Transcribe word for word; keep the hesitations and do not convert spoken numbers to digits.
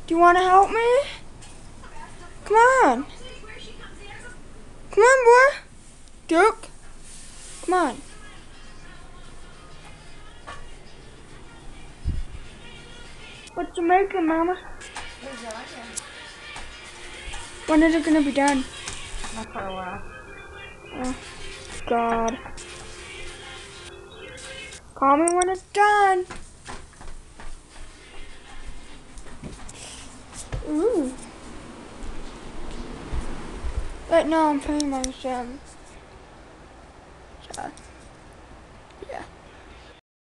Do you want to help me? Come on. Come on, boy. Duke. Come on. What you making, Mama? When is it gonna be done? Not for a while. Oh, God. Call me when it's done. Ooh. Right now I'm playing my sim.